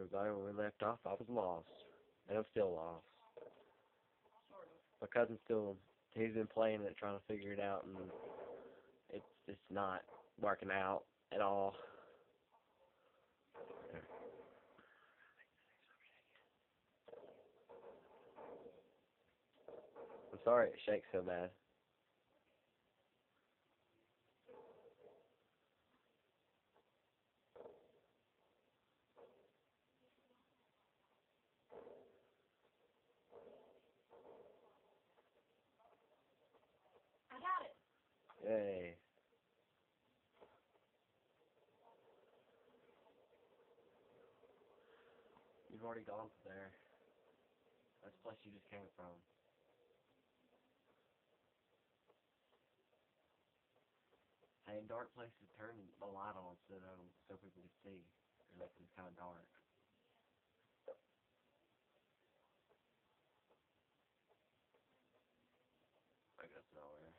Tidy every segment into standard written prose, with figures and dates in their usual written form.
everybody. When we left off, I was lost. And I'm still lost. My cousin's still, he's been playing it, trying to figure it out, and it's not working out at all. I'm sorry it shakes so bad. I got it. Yay. You've already gone to there. That's the place you just came from. Hey, in dark places, turn the light on so people can see. Because it's kind of dark. I guess nowhere.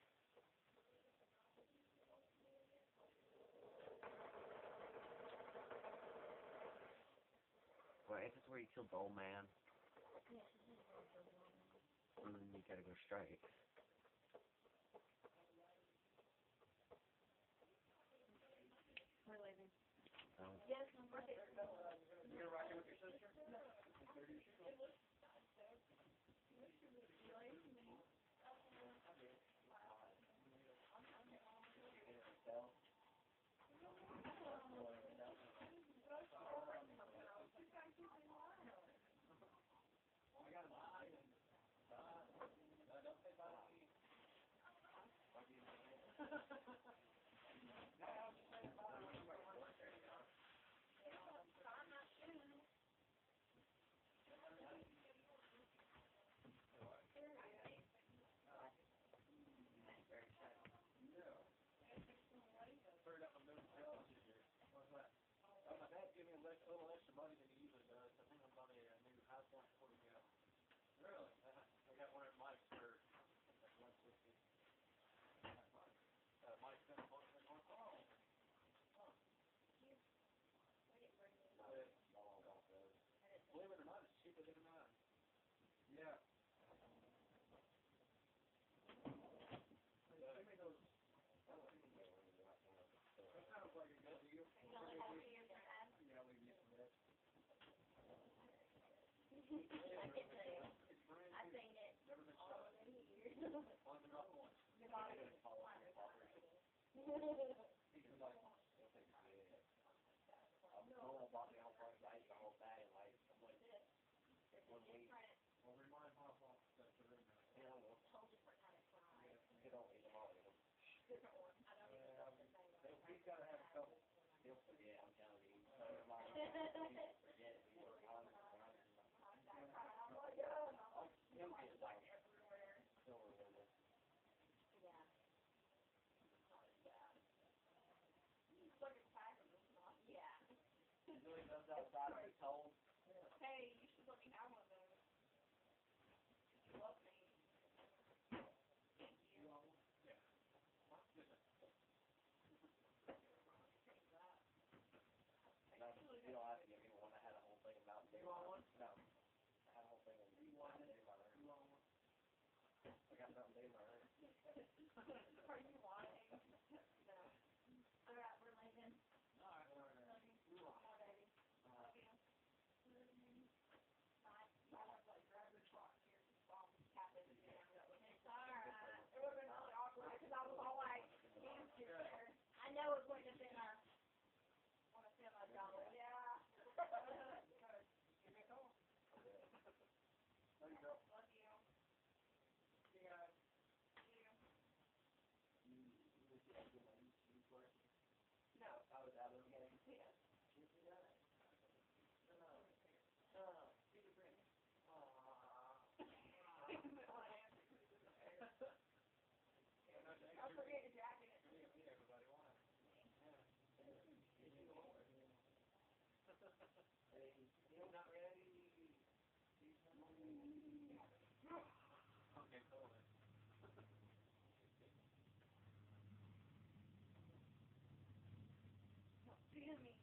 Wait, is this where you killed the old man? Yes, this is where the one. And then you gotta go straight. We're leaving. Um, Yes, I'm right. You're rocking with your sister? My dad gave me a little extra money than he usually does. I think I'm buying a new house one before we go. Really? I got one at Mike's for like 160. Mike's been on it. Oh. Believe it or not, it's cheaper than mine. Yeah. Give me those. That sounds like a good deal. Yeah, I'll leave you some of that. I've seen it all over the years. On another one. He's like, Well, remind Pop off that the ring. whole different kind of fry. You don't eat them all. Different one. I don't even know what the name of it. He's got to have a couple. Yeah. Really comes outside of his hole. Hey, you should let me have one of those. You love me. Thank you. Yeah. You don't have to give me one. I had a whole thing about You want one? No. I had a whole thing of You want it? You want one? I got nothing to do in my room. Are you wanting? No. All right, we're leaving. All right. Love you. You want Bye, baby. Love you. Bye. Grab the truck here. Happen to be down there with me. It's all right. It would have been really awkward because I was all like, there. I know it wouldn't have been a. Want to feel my dollar? Yeah. Give me a call. There you go. Love you. See you guys. You. No. I was out of the game. Yeah. Don't forget your jacket. Everybody wants. Still not ready. Okay, cool. See me.